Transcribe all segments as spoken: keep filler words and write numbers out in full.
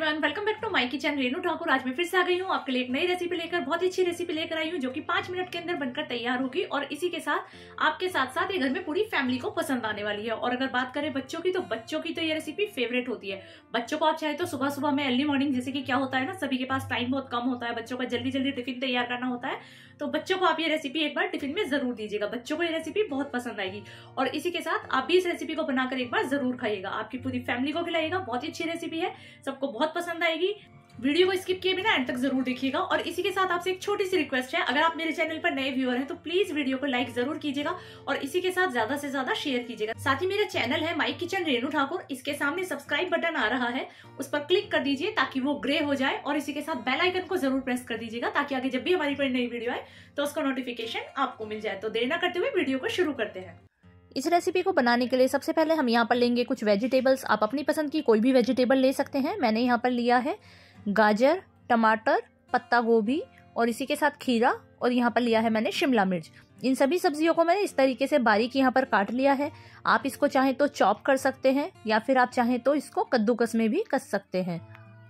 Everyone, welcome back to my kitchen Renu Thakur. आज मैं फिर से आ गई हूँ आपके लिए एक नई रेसिपी लेकर। बहुत ही अच्छी रेसिपी लेकर आई हूँ जो कि पांच मिनट के अंदर बनकर तैयार होगी और इसी के साथ आपके साथ साथ ये घर में पूरी फैमिली को पसंद आने वाली है। और अगर बात करें बच्चों की, तो बच्चों की तो ये रेसिपी फेवरेट होती है। बच्चों को आप चाहे तो सुबह सुबह में अर्ली मॉर्निंग, जैसे कि क्या होता है ना, सभी के पास टाइम बहुत कम होता है, बच्चों का जल्दी जल्दी टिफिन तैयार करना होता है, तो बच्चों को आप ये रेसिपी एक बार टिफिन में जरूर दीजिएगा। बच्चों को ये रेसिपी बहुत पसंद आएगी और इसी के साथ आप भी इस रेसिपी को बनाकर एक बार जरूर खाइएगा, आपकी पूरी फैमिली को खिलाइएगा। बहुत ही अच्छी रेसिपी है, सबको बहुत पसंद आएगी। वीडियो को स्किप किए बिना एंड तक जरूर देखिएगा। और इसी के साथ आपसे एक छोटी सी रिक्वेस्ट है, अगर आप मेरे चैनल पर नए व्यूअर हैं तो प्लीज वीडियो को लाइक जरूर कीजिएगा और इसी के साथ ज्यादा से ज्यादा शेयर कीजिएगा। साथ ही मेरा चैनल है माय किचन रेनू ठाकुर, इसके सामने सब्सक्राइब बटन आ रहा है, उस पर क्लिक कर दीजिए ताकि वो ग्रे हो जाए और इसी के साथ बेल आइकन को जरूर प्रेस कर दीजिएगा ताकि आगे जब भी हमारी कोई नई वीडियो आए तो उसका नोटिफिकेशन आपको मिल जाए। तो देर न करते हुए वीडियो को शुरू करते हैं। इस रेसिपी को बनाने के लिए सबसे पहले हम यहाँ पर लेंगे कुछ वेजिटेबल्स। आप अपनी पसंद की कोई भी वेजिटेबल ले सकते हैं। मैंने यहाँ पर लिया है गाजर, टमाटर, पत्ता गोभी और इसी के साथ खीरा, और यहाँ पर लिया है मैंने शिमला मिर्च। इन सभी सब्जियों को मैंने इस तरीके से बारीक यहाँ पर काट लिया है। आप इसको चाहें तो चॉप कर सकते हैं या फिर आप चाहें तो इसको कद्दूकस में भी कस सकते हैं।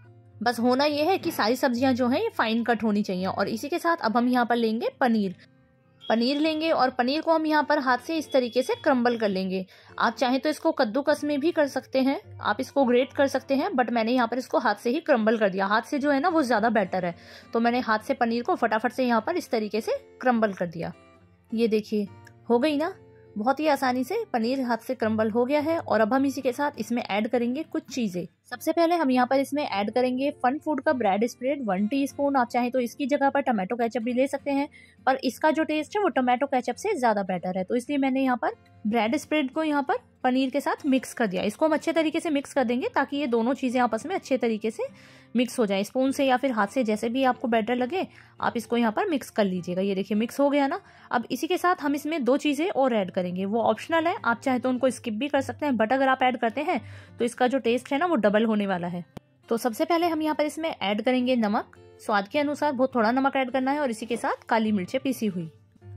बस होना यह है कि सारी सब्जियां जो हैं ये फाइन कट होनी चाहिए। और इसी के साथ अब हम यहाँ पर लेंगे पनीर पनीर लेंगे और पनीर को हम यहाँ पर हाथ से इस तरीके से क्रम्बल कर लेंगे। आप चाहें तो इसको कद्दूकस में भी कर सकते हैं, आप इसको ग्रेट कर सकते हैं, बट मैंने यहाँ पर इसको हाथ से ही क्रम्बल कर दिया। हाथ से जो है ना वो ज़्यादा बेटर है, तो मैंने हाथ से पनीर को फटाफट से यहाँ पर इस तरीके से क्रम्बल कर दिया। ये देखिए हो गई ना, बहुत ही आसानी से पनीर हाथ से क्रम्बल हो गया है। और अब हम इसी के साथ इसमें ऐड करेंगे कुछ चीज़ें। सबसे पहले हम यहाँ पर इसमें ऐड करेंगे फन फूड का ब्रेड स्प्रेड वन टीस्पून। आप चाहें तो इसकी जगह पर टमाटो केचप भी ले सकते हैं, पर इसका जो टेस्ट है वो टमाटो केचप से ज़्यादा बेटर है, तो इसलिए मैंने यहाँ पर ब्रेड स्प्रेड को यहाँ पर पनीर के साथ मिक्स कर दिया। इसको हम अच्छे तरीके से मिक्स कर देंगे ताकि ये दोनों चीज़ें आपस में अच्छे तरीके से मिक्स हो जाए। स्पून से या फिर हाथ से, जैसे भी आपको बेटर लगे, आप इसको यहाँ पर मिक्स कर लीजिएगा। ये देखिए मिक्स हो गया ना। अब इसी के साथ हम इसमें दो चीज़ें और ऐड करेंगे, वो ऑप्शनल है, आप चाहे तो उनको स्किप भी कर सकते हैं, बट अगर आप ऐड करते हैं तो इसका जो टेस्ट है ना वो डबल होने वाला है। तो सबसे पहले हम यहाँ पर इसमें ऐड करेंगे नमक, स्वाद के अनुसार, बहुत थोड़ा नमक ऐड करना है, और इसी के साथ काली मिर्चें पीसी हुई।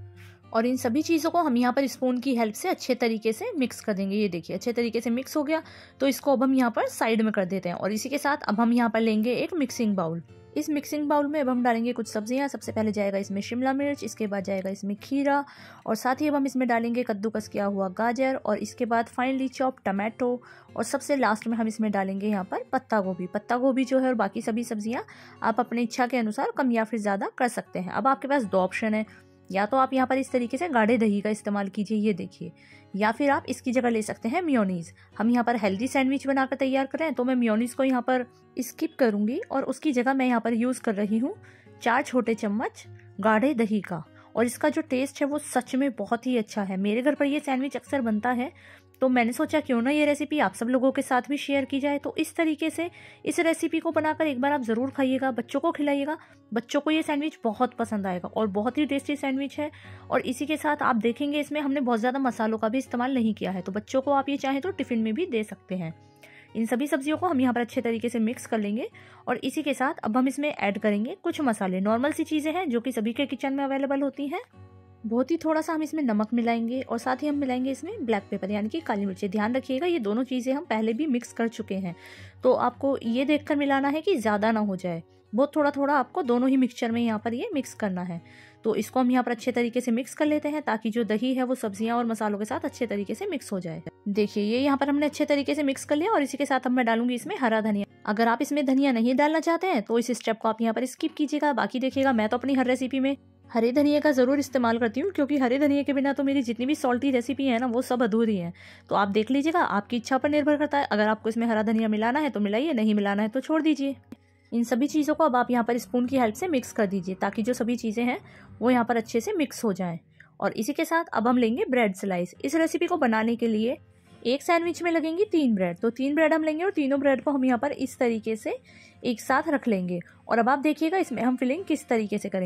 और इन सभी चीज़ों को हम यहाँ पर स्पून की हेल्प से अच्छे तरीके से मिक्स कर देंगे। ये देखिए अच्छे तरीके से मिक्स हो गया, तो इसको अब हम यहाँ पर साइड में कर देते हैं। और इसी के साथ अब हम यहाँ पर लेंगे एक मिक्सिंग बाउल। इस मिक्सिंग बाउल में अब हम डालेंगे कुछ सब्जियां। सबसे पहले जाएगा इसमें शिमला मिर्च, इसके बाद जाएगा इसमें खीरा, और साथ ही अब हम इसमें डालेंगे कद्दूकस किया हुआ गाजर, और इसके बाद फाइनली चॉप टमाटो, और सबसे लास्ट में हम इसमें डालेंगे यहाँ पर पत्ता गोभी। पत्ता गोभी जो है और बाकी सभी सब्जियां आप अपनी इच्छा के अनुसार कम या फिर ज़्यादा कर सकते हैं। अब आपके पास दो ऑप्शन है, या तो आप यहाँ पर इस तरीके से गाढ़े दही का इस्तेमाल कीजिए, ये देखिए, या फिर आप इसकी जगह ले सकते हैं मेयोनीज। हम यहाँ पर हेल्दी सैंडविच बनाकर तैयार कर रहे हैं, तो मैं मेयोनीज को यहाँ पर स्किप करूंगी और उसकी जगह मैं यहाँ पर यूज़ कर रही हूँ चार छोटे चम्मच गाढ़े दही का। और इसका जो टेस्ट है वो सच में बहुत ही अच्छा है। मेरे घर पर ये सैंडविच अक्सर बनता है, तो मैंने सोचा क्यों ना ये रेसिपी आप सब लोगों के साथ भी शेयर की जाए। तो इस तरीके से इस रेसिपी को बनाकर एक बार आप ज़रूर खाइएगा, बच्चों को खिलाइएगा। बच्चों को ये सैंडविच बहुत पसंद आएगा और बहुत ही टेस्टी सैंडविच है। और इसी के साथ आप देखेंगे इसमें हमने बहुत ज़्यादा मसालों का भी इस्तेमाल नहीं किया है, तो बच्चों को आप ये चाहें तो टिफ़िन में भी दे सकते हैं। इन सभी सब्जियों को हम यहाँ पर अच्छे तरीके से मिक्स कर लेंगे। और इसी के साथ अब हम इसमें ऐड करेंगे कुछ मसाले। नॉर्मल सी चीज़ें हैं जो कि सभी के किचन में अवेलेबल होती हैं। बहुत ही थोड़ा सा हम इसमें नमक मिलाएंगे और साथ ही हम मिलाएंगे इसमें ब्लैक पेपर यानी कि काली मिर्ची। ध्यान रखिएगा ये दोनों चीज़ें हम पहले भी मिक्स कर चुके हैं, तो आपको ये देखकर मिलाना है कि ज़्यादा ना हो जाए। बहुत थोड़ा थोड़ा आपको दोनों ही मिक्सचर में यहाँ पर ये मिक्स करना है। तो इसको हम यहाँ पर अच्छे तरीके से मिक्स कर लेते हैं ताकि जो दही है वो सब्जियां और मसालों के साथ अच्छे तरीके से मिक्स हो जाए। देखिए ये यहाँ पर हमने अच्छे तरीके से मिक्स कर लिया और इसी के साथ अब मैं डालूंगी इसमें हरा धनिया। अगर आप इसमें धनिया नहीं डालना चाहते हैं तो इस स्टेप को आप यहाँ पर स्किप कीजिएगा। बाकी देखिएगा मैं तो अपनी हर रेसिपी में हरे धनिया का ज़रूर इस्तेमाल करती हूँ, क्योंकि हरे धनिया के बिना तो मेरी जितनी भी सॉल्टी रेसिपी है ना वो सब अधूरी है। तो आप देख लीजिएगा, आपकी इच्छा पर निर्भर करता है। अगर आपको इसमें हरा धनिया मिलाना है तो मिलाइए, नहीं मिलाना है तो छोड़ दीजिए। इन सभी चीज़ों को अब आप यहाँ पर स्पून की हेल्प से मिक्स कर दीजिए ताकि जो सभी चीज़ें हैं वो यहाँ पर अच्छे से मिक्स हो जाएं। और इसी के साथ अब हम लेंगे ब्रेड स्लाइस। इस रेसिपी को बनाने के लिए एक सैंडविच में लगेंगी तीन ब्रेड, तो तीन ब्रेड हम लेंगे और तीनों ब्रेड को हम यहाँ पर इस तरीके से एक साथ रख लेंगे। और अब आप देखिएगा इसमें हम फिलिंग किस तरीके से करेंगे।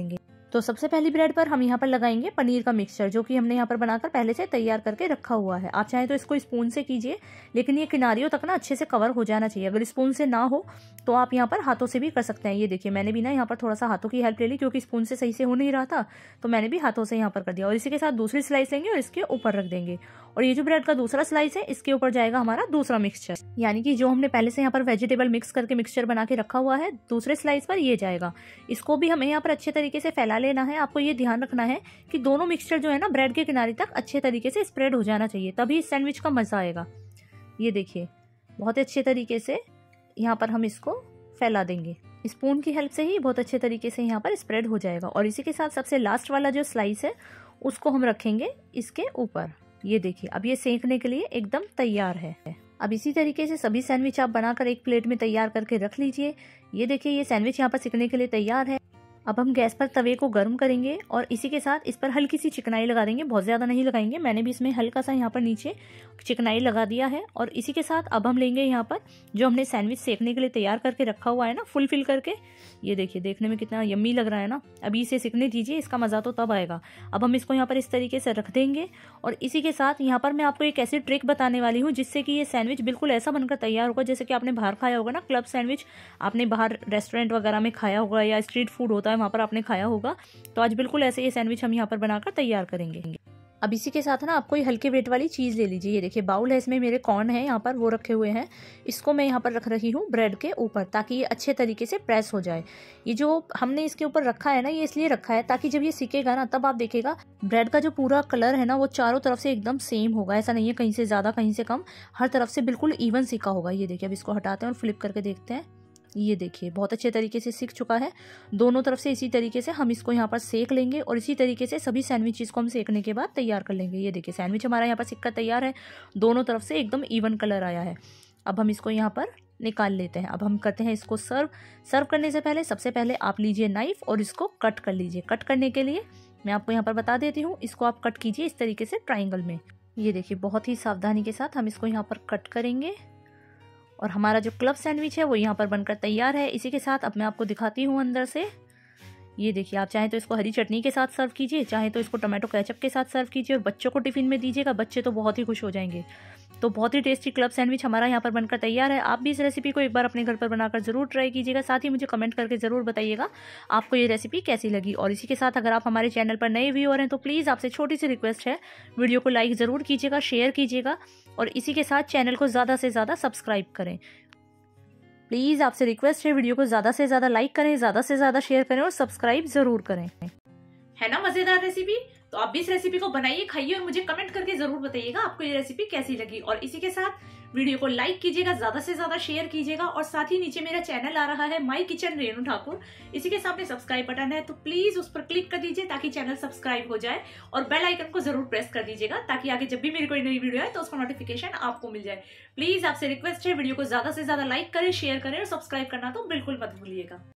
तो सबसे पहली ब्रेड पर हम यहाँ पर लगाएंगे पनीर का मिक्सचर, जो कि हमने यहाँ पर बनाकर पहले से तैयार करके रखा हुआ है। आप चाहें तो इसको स्पून से कीजिए, लेकिन ये किनारियों तक ना अच्छे से कवर हो जाना चाहिए। अगर स्पून से ना हो तो आप यहाँ पर हाथों से भी कर सकते हैं। ये देखिए, मैंने भी ना यहाँ पर थोड़ा सा हाथों की हेल्प ले ली, क्योंकि स्पून से सही से हो नहीं रहा था, तो मैंने भी हाथों से यहाँ पर कर दिया। और इसी के साथ दूसरी स्लाइस लेंगे और इसके ऊपर रख देंगे। और ये जो ब्रेड का दूसरा स्लाइस है, इसके ऊपर जाएगा हमारा दूसरा मिक्सचर, यानी कि जो हमने पहले से यहाँ पर वेजिटेबल मिक्स करके मिक्सचर बना के रखा हुआ है, दूसरे स्लाइस पर ये जाएगा। इसको भी हमें यहाँ पर अच्छे तरीके से फैला लेना है। आपको ये ध्यान रखना है कि दोनों मिक्सचर जो है ना ब्रेड के किनारे तक अच्छे तरीके से स्प्रेड हो जाना चाहिए, तभी इस सैंडविच का मजा आएगा। ये देखिए, बहुत अच्छे तरीके से यहाँ पर हम इसको फैला देंगे। स्पून की हेल्प से ही बहुत अच्छे तरीके से यहाँ पर स्प्रेड हो जाएगा। और इसी के साथ सबसे लास्ट वाला जो स्लाइस है, उसको हम रखेंगे इसके ऊपर। ये देखिए, अब ये सेंकने के लिए एकदम तैयार है। अब इसी तरीके से सभी सैंडविच आप बनाकर एक प्लेट में तैयार करके रख लीजिए। ये देखिए, ये सैंडविच यहाँ पर सिकने के लिए तैयार है। अब हम गैस पर तवे को गर्म करेंगे और इसी के साथ इस पर हल्की सी चिकनाई लगा देंगे, बहुत ज़्यादा नहीं लगाएंगे। मैंने भी इसमें हल्का सा यहाँ पर नीचे चिकनाई लगा दिया है। और इसी के साथ अब हम लेंगे यहाँ पर जो हमने सैंडविच सेकने के लिए तैयार करके रखा हुआ है ना, फुल फिल करके। ये देखिए, देखने में कितना यम्मी लग रहा है ना। अभी इसे सिकने दीजिए, इसका मज़ा तो तब आएगा। अब हम इसको यहाँ पर इस तरीके से रख देंगे। और इसी के साथ यहाँ पर मैं आपको एक ऐसी ट्रिक बताने वाली हूँ जिससे कि ये सैंडविच बिल्कुल ऐसा बनकर तैयार होगा जैसे कि आपने बाहर खाया होगा ना, क्लब सैंडविच। आपने बाहर रेस्टोरेंट वगैरह में खाया होगा या स्ट्रीट फूड होता है, वहाँ पर आपने खाया होगा। तो आज बिल्कुल ऐसे ये सैंडविच हम यहाँ पर बनाकर तैयार करेंगे। अब इसी के साथ ना आपको ये हल्के वेट वाली चीज़ ले लीजिए। ये देखिए, बाउल है, इसमें मेरे कॉर्न है यहाँ पर, वो रखे हुए हैं। इसको मैं यहाँ पर रख रही हूँ ब्रेड के ऊपर, ताकि ये अच्छे तरीके से प्रेस हो जाए। ये जो हमने इसके ऊपर रखा है ना, ये इसलिए रखा है ताकि जब ये सिकेगा ना, तब आप देखिएगा ब्रेड का जो पूरा कलर है ना, वो चारों तरफ से एकदम सेम होगा। ऐसा नहीं है कहीं से ज़्यादा कहीं से कम, हर तरफ से बिल्कुल इवन सिका होगा। ये देखिए, अब इसको हटाते हैं और फ्लिप करके देखते हैं। ये देखिए, बहुत अच्छे तरीके से सिक चुका है दोनों तरफ से। इसी तरीके से हम इसको यहाँ पर सेक लेंगे और इसी तरीके से सभी सैंडविचेस को हम सेकने के बाद तैयार कर लेंगे। ये देखिए, सैंडविच हमारा यहाँ पर सिक्का तैयार है, दोनों तरफ से एकदम इवन कलर आया है। अब हम इसको यहाँ पर निकाल लेते हैं। अब हम करते हैं इसको सर्व। सर्व करने से पहले सबसे पहले आप लीजिए नाइफ और इसको कट कर लीजिए। कट करने के लिए मैं आपको यहाँ पर बता देती हूँ, इसको आप कट कीजिए इस तरीके से ट्राइंगल में। ये देखिए, बहुत ही सावधानी के साथ हम इसको यहाँ पर कट करेंगे और हमारा जो क्लब सैंडविच है वो यहाँ पर बनकर तैयार है। इसी के साथ अब मैं आपको दिखाती हूँ अंदर से। ये देखिए, आप चाहें तो इसको हरी चटनी के साथ सर्व कीजिए, चाहे तो इसको टमाटो केचप के साथ सर्व कीजिए और बच्चों को टिफिन में दीजिएगा, बच्चे तो बहुत ही खुश हो जाएंगे। तो बहुत ही टेस्टी क्लब सैंडविच हमारा यहाँ पर बनकर तैयार है। आप भी इस रेसिपी को एक बार अपने घर पर बनाकर जरूर ट्राई कीजिएगा। साथ ही मुझे कमेंट करके जरूर बताइएगा आपको ये रेसिपी कैसी लगी। और इसी के साथ अगर आप हमारे चैनल पर नए व्यूअर हैं तो प्लीज़ आपसे छोटी सी रिक्वेस्ट है, वीडियो को लाइक ज़रूर कीजिएगा, शेयर कीजिएगा और इसी के साथ चैनल को ज़्यादा से ज़्यादा सब्सक्राइब करें। प्लीज़ आपसे रिक्वेस्ट है, वीडियो को ज़्यादा से ज़्यादा लाइक करें, ज़्यादा से ज़्यादा शेयर करें और सब्सक्राइब ज़रूर करें। है ना मजेदार रेसिपी? तो आप भी इस रेसिपी को बनाइए, खाइए और मुझे कमेंट करके जरूर बताइएगा आपको ये रेसिपी कैसी लगी। और इसी के साथ वीडियो को लाइक कीजिएगा, ज्यादा से ज्यादा शेयर कीजिएगा और साथ ही नीचे मेरा चैनल आ रहा है माय किचन रेणु ठाकुर, इसी के सामने सब्सक्राइब बटन है, तो प्लीज उस पर क्लिक कर दीजिए ताकि चैनल सब्सक्राइब हो जाए और बेल आइकन को जरूर प्रेस कर दीजिएगा ताकि आगे जब भी मेरी कोई नई वीडियो आए तो उसका नोटिफिकेशन आपको मिल जाए। प्लीज आपसे रिक्वेस्ट है, वीडियो को ज्यादा से ज्यादा लाइक करें, शेयर करें और सब्सक्राइब करना तो बिल्कुल मत भूलिएगा।